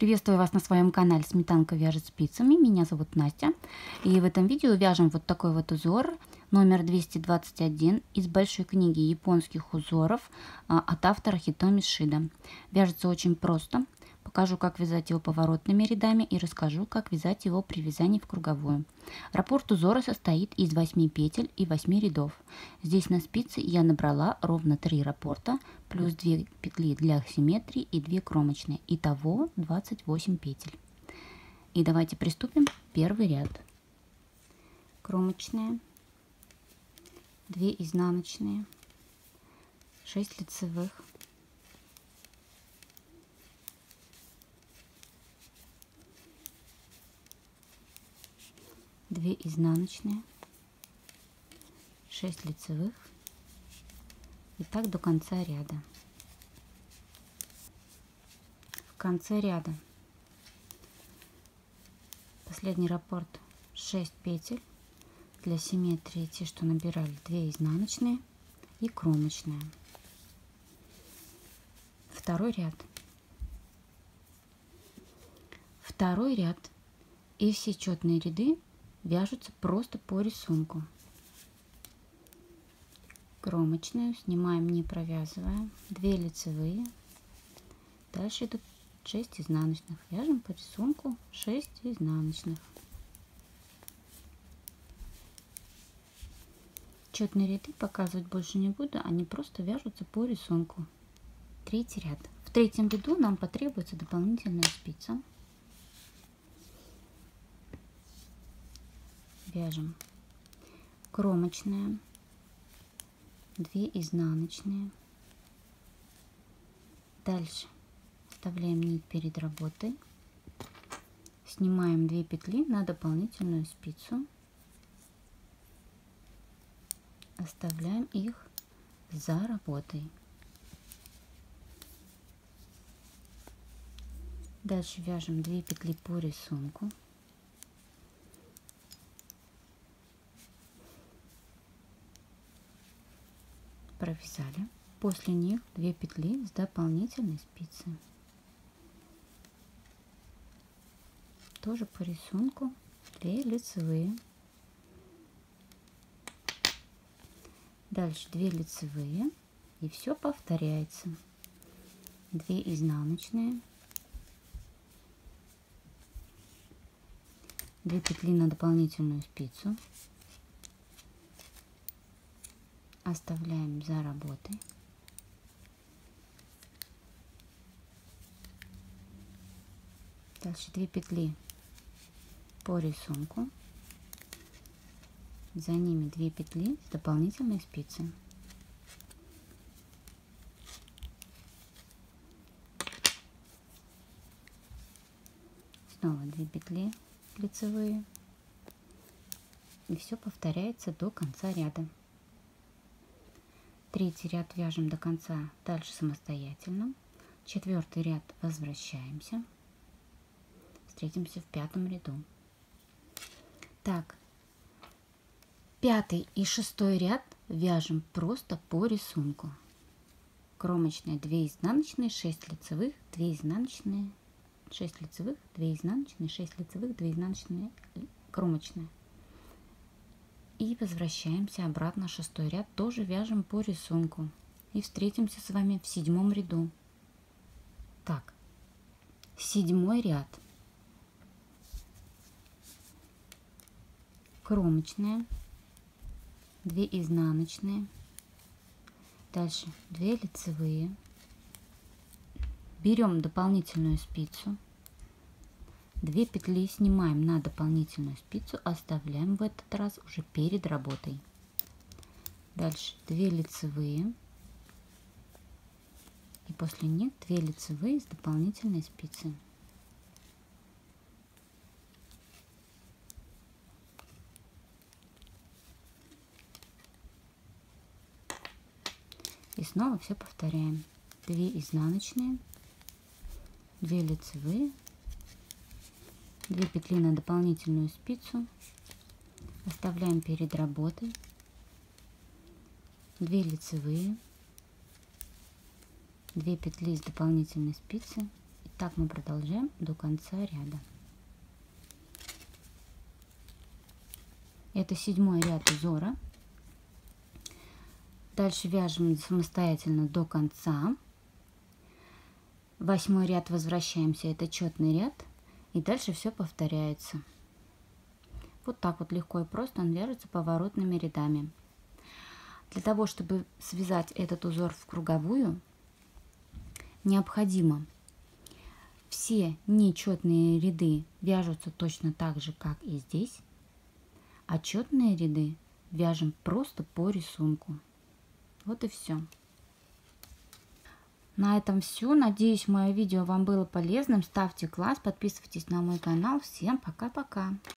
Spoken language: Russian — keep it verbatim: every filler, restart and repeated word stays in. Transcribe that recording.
Приветствую вас на своем канале Сметанка вяжет спицами. Меня зовут Настя. И в этом видео вяжем вот такой вот узор номер двести двадцать один из большой книги японских узоров от автора Хитоми Шида. Вяжется очень просто. Покажу, как вязать его поворотными рядами и расскажу, как вязать его при вязании в круговую. Раппорт узора состоит из восьми петель и восьми рядов. Здесь на спице я набрала ровно три раппорта, плюс две петли для симметрии и две кромочные. Итого двадцать восемь петель. И давайте приступим. Первый ряд. Кромочная, две изнаночные, шесть лицевых, две изнаночные, шесть лицевых, и так до конца ряда. В конце ряда последний раппорт шесть петель для симметрии, те, что набирали, две изнаночные и кромочная. Второй ряд. Второй ряд и все четные ряды вяжутся просто по рисунку. Кромочную снимаем, не провязывая, две лицевые, дальше идут шесть изнаночных, вяжем по рисунку шесть изнаночных. Четные ряды показывать больше не буду, они просто вяжутся по рисунку. Третий ряд. В третьем ряду нам потребуется дополнительная спица. Вяжем кромочная, две изнаночные, дальше вставляем нить перед работой, снимаем две петли на дополнительную спицу, оставляем их за работой. Дальше вяжем две петли по рисунку. Провязали, после них две петли с дополнительной спицы, тоже по рисунку, две лицевые, дальше две лицевые, и все повторяется, две изнаночные, две петли на дополнительную спицу, оставляем за работой, дальше две петли по рисунку, за ними две петли с дополнительной спицы, снова две петли лицевые, и все повторяется до конца ряда. Третий ряд вяжем до конца, дальше самостоятельно. Четвертый ряд возвращаемся. Встретимся в пятом ряду. Так, пятый и шестой ряд вяжем просто по рисунку. Кромочная, две изнаночные, шесть лицевых, две изнаночные, шесть лицевых, две изнаночные, шесть лицевых, две изнаночные, кромочная. И возвращаемся обратно, шестой ряд тоже вяжем по рисунку. И встретимся с вами в седьмом ряду. Так, седьмой ряд. Кромочная, две изнаночные, дальше две лицевые. Берем дополнительную спицу. две петли снимаем на дополнительную спицу, оставляем в этот раз уже перед работой. Дальше две лицевые, и после них две лицевые с дополнительной спицы. И снова все повторяем. две изнаночные, две лицевые, две петли на дополнительную спицу, оставляем перед работой, две лицевые, две петли с дополнительной спицы, Так мы продолжаем до конца ряда. Это седьмой ряд узора. Дальше вяжем самостоятельно до конца. Восьмой ряд возвращаемся, это четный ряд. И дальше все повторяется. Вот так вот легко и просто он вяжется поворотными рядами. Для того, чтобы связать этот узор в круговую, необходимо все нечетные ряды вяжутся точно так же, как и здесь, а четные ряды вяжем просто по рисунку. Вот и все. На этом все. Надеюсь, мое видео вам было полезным. Ставьте класс, подписывайтесь на мой канал. Всем пока-пока.